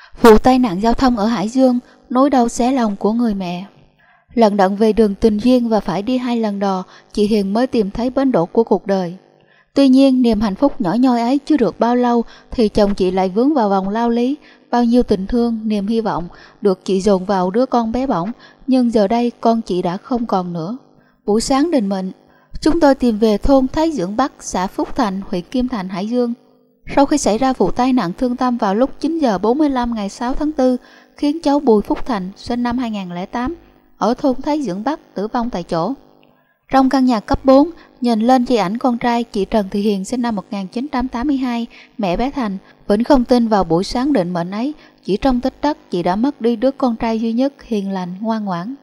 Vụ tai nạn giao thông ở Hải Dương, nỗi đau xé lòng của người mẹ. Lận đận về đường tình duyên và phải đi 2 lần đò, chị Hiền mới tìm thấy bến đỗ của cuộc đời. Tuy nhiên, niềm hạnh phúc nhỏ nhoi ấy chưa được bao lâu thì chồng chị lại vướng vào vòng lao lý. Bao nhiêu tình thương, niềm hy vọng được chị dồn vào đứa con bé bỏng, nhưng giờ đây con chị đã không còn nữa. Buổi sáng định mệnh, chúng tôi tìm về thôn Thái Dưỡng Bắc, xã Phúc Thành, huyện Kim Thành, Hải Dương. Sau khi xảy ra vụ tai nạn thương tâm vào lúc 9 giờ 45 ngày 6 tháng 4, khiến cháu Bùi Phúc Thành, sinh năm 2008, ở thôn Thái Dưỡng Bắc tử vong tại chỗ. Trong căn nhà cấp 4, nhìn lên di ảnh con trai, chị Trần Thị Hiền sinh năm 1982, mẹ bé Thành, vẫn không tin vào buổi sáng định mệnh ấy. Chỉ trong tích tắc, chị đã mất đi đứa con trai duy nhất, hiền lành, ngoan ngoãn.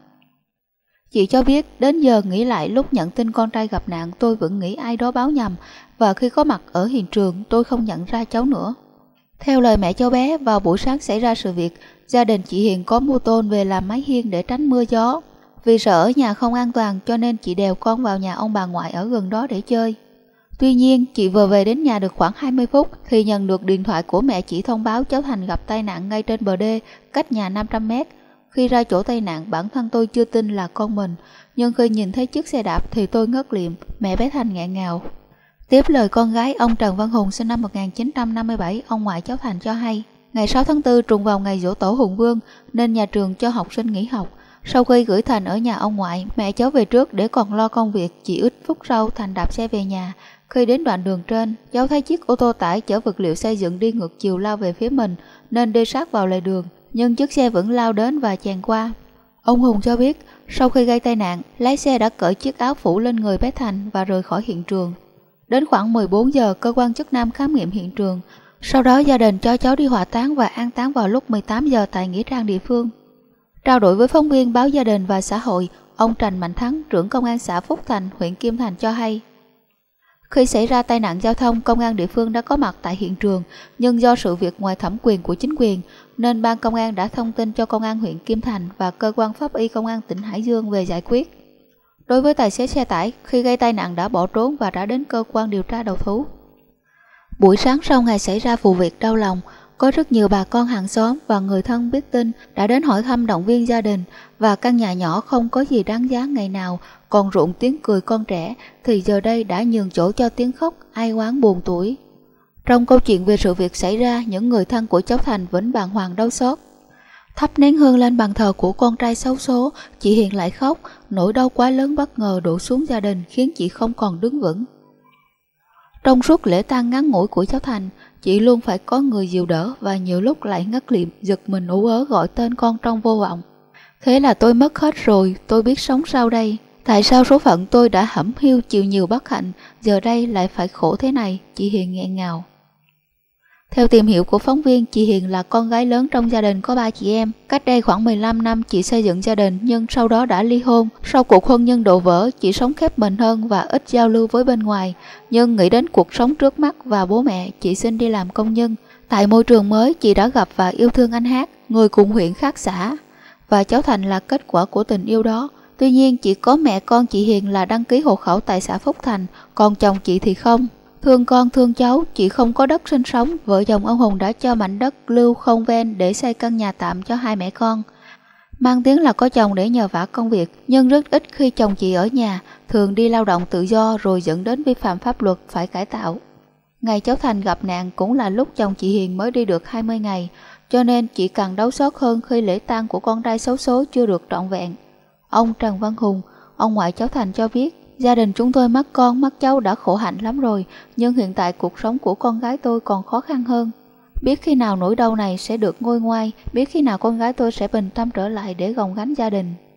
Chị cho biết, đến giờ nghĩ lại lúc nhận tin con trai gặp nạn, tôi vẫn nghĩ ai đó báo nhầm, và khi có mặt ở hiện trường, tôi không nhận ra cháu nữa. Theo lời mẹ cháu bé, vào buổi sáng xảy ra sự việc, gia đình chị Hiền có mua tôn về làm mái hiên để tránh mưa gió. Vì sợ ở nhà không an toàn cho nên chị đèo con vào nhà ông bà ngoại ở gần đó để chơi. Tuy nhiên, chị vừa về đến nhà được khoảng 20 phút thì nhận được điện thoại của mẹ chị thông báo cháu Thành gặp tai nạn ngay trên bờ đê, cách nhà 500 mét. Khi ra chỗ tai nạn, bản thân tôi chưa tin là con mình, nhưng khi nhìn thấy chiếc xe đạp thì tôi ngất lịm, mẹ bé Thành nghẹn ngào. Tiếp lời con gái, ông Trần Văn Hùng sinh năm 1957, ông ngoại cháu Thành cho hay, ngày 6 tháng 4 trùng vào ngày giỗ tổ Hùng Vương nên nhà trường cho học sinh nghỉ học. Sau khi gửi Thành ở nhà ông ngoại, mẹ cháu về trước để còn lo công việc. Chỉ ít phút sau, Thành đạp xe về nhà. Khi đến đoạn đường trên, cháu thấy chiếc ô tô tải chở vật liệu xây dựng đi ngược chiều lao về phía mình nên đi sát vào lề đường, nhưng chiếc xe vẫn lao đến và chèn qua. Ông Hùng cho biết, sau khi gây tai nạn, lái xe đã cởi chiếc áo phủ lên người bé Thành và rời khỏi hiện trường. Đến khoảng 14 giờ, cơ quan chức năng khám nghiệm hiện trường. Sau đó gia đình cho cháu đi hỏa táng và an táng vào lúc 18 giờ tại nghĩa trang địa phương. Trao đổi với phóng viên báo Gia đình và Xã hội, ông Trần Mạnh Thắng, trưởng công an xã Phúc Thành, huyện Kim Thành cho hay, khi xảy ra tai nạn giao thông, công an địa phương đã có mặt tại hiện trường, nhưng do sự việc ngoài thẩm quyền của chính quyền, nên ban công an đã thông tin cho công an huyện Kim Thành và cơ quan pháp y công an tỉnh Hải Dương về giải quyết. Đối với tài xế xe tải, khi gây tai nạn đã bỏ trốn và đã đến cơ quan điều tra đầu thú. Buổi sáng sau ngày xảy ra vụ việc đau lòng, có rất nhiều bà con hàng xóm và người thân biết tin đã đến hỏi thăm động viên gia đình, và căn nhà nhỏ không có gì đáng giá ngày nào còn rộn tiếng cười con trẻ thì giờ đây đã nhường chỗ cho tiếng khóc ai oán buồn tủi. Trong câu chuyện về sự việc xảy ra, những người thân của cháu Thành vẫn bàng hoàng đau xót. Thắp nén hương lên bàn thờ của con trai xấu số, chị Hiền lại khóc. Nỗi đau quá lớn bất ngờ đổ xuống gia đình khiến chị không còn đứng vững. Trong suốt lễ tang ngắn ngủi của cháu Thành, chị luôn phải có người dìu đỡ và nhiều lúc lại ngất lịm, giật mình ú ớ gọi tên con trong vô vọng. Thế là tôi mất hết rồi, tôi biết sống sao đây? Tại sao số phận tôi đã hẩm hiu chịu nhiều bất hạnh, giờ đây lại phải khổ thế này? Chị Hiền nghẹn ngào. Theo tìm hiểu của phóng viên, chị Hiền là con gái lớn trong gia đình có 3 chị em. Cách đây khoảng 15 năm chị xây dựng gia đình nhưng sau đó đã ly hôn. Sau cuộc hôn nhân đổ vỡ, chị sống khép mình hơn và ít giao lưu với bên ngoài. Nhưng nghĩ đến cuộc sống trước mắt và bố mẹ, chị xin đi làm công nhân. Tại môi trường mới, chị đã gặp và yêu thương anh Hát, người cùng huyện khác xã. Và cháu Thành là kết quả của tình yêu đó. Tuy nhiên, chỉ có mẹ con chị Hiền là đăng ký hộ khẩu tại xã Phúc Thành, còn chồng chị thì không. Thương con thương cháu, chị không có đất sinh sống, vợ chồng ông Hùng đã cho mảnh đất lưu không ven để xây căn nhà tạm cho 2 mẹ con. Mang tiếng là có chồng để nhờ vả công việc, nhưng rất ít khi chồng chị ở nhà, thường đi lao động tự do rồi dẫn đến vi phạm pháp luật phải cải tạo. Ngày cháu Thành gặp nạn cũng là lúc chồng chị Hiền mới đi được 20 ngày, cho nên chị càng đau xót hơn khi lễ tang của con trai xấu số chưa được trọn vẹn. Ông Trần Văn Hùng, ông ngoại cháu Thành cho biết, gia đình chúng tôi mất con, mất cháu đã khổ hạnh lắm rồi, nhưng hiện tại cuộc sống của con gái tôi còn khó khăn hơn. Biết khi nào nỗi đau này sẽ được nguôi ngoai, biết khi nào con gái tôi sẽ bình tâm trở lại để gồng gánh gia đình.